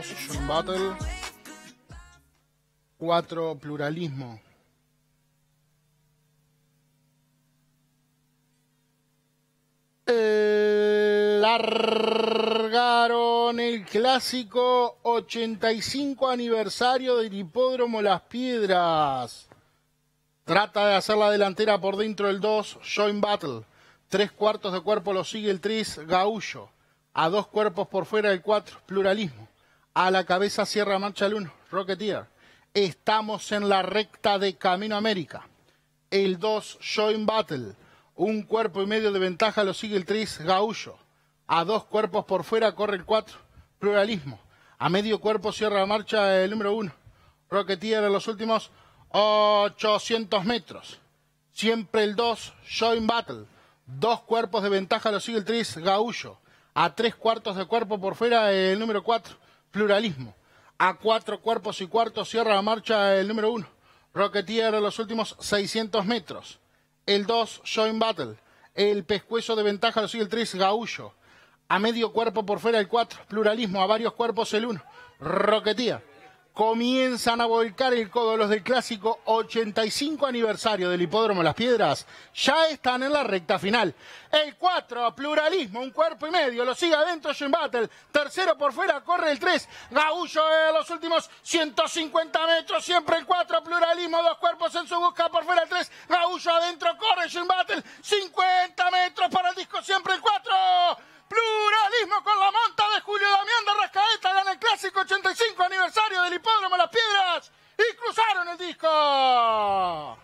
2, Joint Battle. 4, Pluralismo. Largaron el clásico 85 aniversario del Hipódromo Las Piedras. Trata de hacer la delantera por dentro el 2, Joint Battle. 3/4 de cuerpo lo sigue el 3, Gaullo. A 2 cuerpos por fuera el 4, Pluralismo. A la cabeza cierra marcha el 1, Rocketeer. Estamos en la recta de Camino América. El 2, Joint Battle. 1 cuerpo y medio de ventaja lo sigue el 3, Gaullo. A 2 cuerpos por fuera corre el 4, Pluralismo. A medio cuerpo cierra marcha el número 1, Rocketeer en los últimos 800 metros. Siempre el 2, Joint Battle. 2 cuerpos de ventaja lo sigue el 3, Gaullo. A 3/4 de cuerpo por fuera el número 4, Pluralismo. A 4 cuerpos y cuarto cierra la marcha el número 1, Rocketeer en los últimos 600 metros. El 2, Joint Battle. El pescuezo de ventaja lo sigue el 3, Gaullo. A medio cuerpo por fuera el 4, Pluralismo. A varios cuerpos el 1, Rocketeer. Comienzan a volcar el codo los del clásico 85 aniversario del Hipódromo Las Piedras. Ya están en la recta final. El 4, Pluralismo, 1 cuerpo y medio, lo sigue adentro Joint Battle. Tercero por fuera corre el 3, Gaullo en los últimos 150 metros. Siempre el 4, Pluralismo, 2 cuerpos en su busca por fuera el 3, Gaullo adentro corre Joint Battle. 50 metros para el disco, siempre el 4. Pluralismo con la monta de Julio Damián de Rascaeta, gana el clásico 85 aniversario del Hipódromo Las Piedras y cruzaron el disco.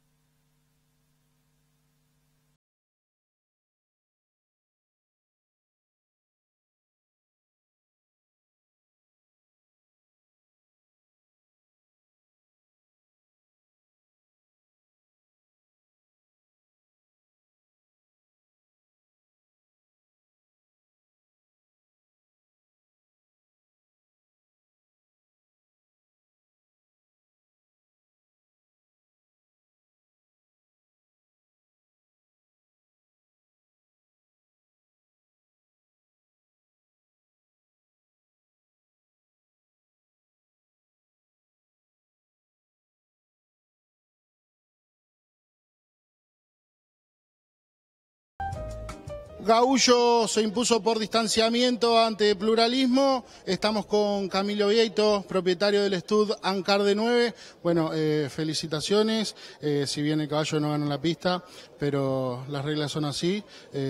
Gaullo se impuso por distanciamiento ante Pluralismo. Estamos con Camilo Vieito, propietario del Stud Ancar de 9. Bueno, felicitaciones. Si bien el caballo no gana en la pista, pero las reglas son así.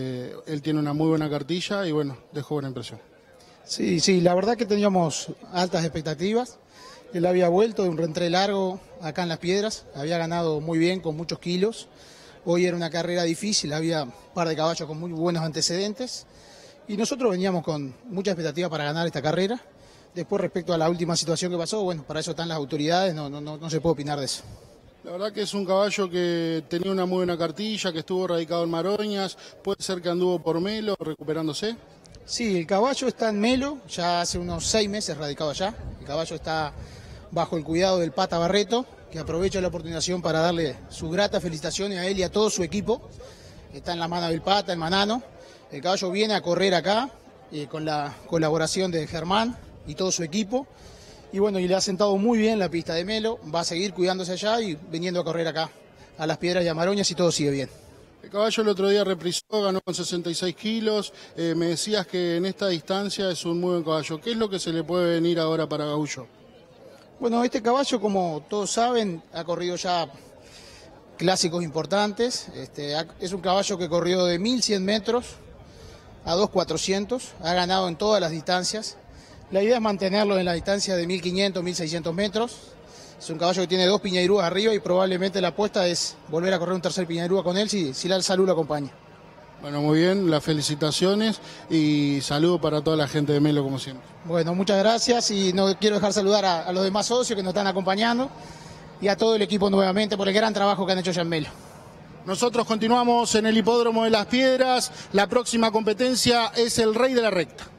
Él tiene una muy buena cartilla y bueno, dejó buena impresión. Sí, la verdad que teníamos altas expectativas. Él había vuelto de un reentré largo acá en Las Piedras, había ganado muy bien con muchos kilos. Hoy era una carrera difícil, había un par de caballos con muy buenos antecedentes y nosotros veníamos con mucha expectativa para ganar esta carrera. Después, respecto a la última situación que pasó, bueno, para eso están las autoridades, no se puede opinar de eso. La verdad que es un caballo que tenía una muy buena cartilla, que estuvo radicado en Maroñas, puede ser que anduvo por Melo recuperándose. Sí, el caballo está en Melo, ya hace unos 6 meses radicado allá. El caballo está bajo el cuidado del Pata Barreto, que aprovecho la oportunidad para darle sus gratas felicitaciones a él y a todo su equipo. Está en la mano del Pata, el Manano. El caballo viene a correr acá con la colaboración de Germán y todo su equipo. Y bueno, y le ha sentado muy bien la pista de Melo, va a seguir cuidándose allá y viniendo a correr acá a Las Piedras y a Maroñas y todo sigue bien. El caballo el otro día reprisó, ganó con 66 kilos. Me decías que en esta distancia es un muy buen caballo. ¿Qué es lo que se le puede venir ahora para Gaullo? Bueno, este caballo, como todos saben, ha corrido ya clásicos importantes. Es un caballo que corrió de 1100 metros a 2400, ha ganado en todas las distancias. La idea es mantenerlo en la distancia de 1500, 1600 metros. Es un caballo que tiene 2 piñairúas arriba y probablemente la apuesta es volver a correr un tercer piñairúa con él si la salud lo acompaña. Bueno, muy bien, las felicitaciones y saludo para toda la gente de Melo como siempre. Bueno, muchas gracias y no quiero dejar saludar a los demás socios que nos están acompañando y a todo el equipo nuevamente por el gran trabajo que han hecho ya en Melo. Nosotros continuamos en el Hipódromo de Las Piedras. La próxima competencia es el Rey de la Recta.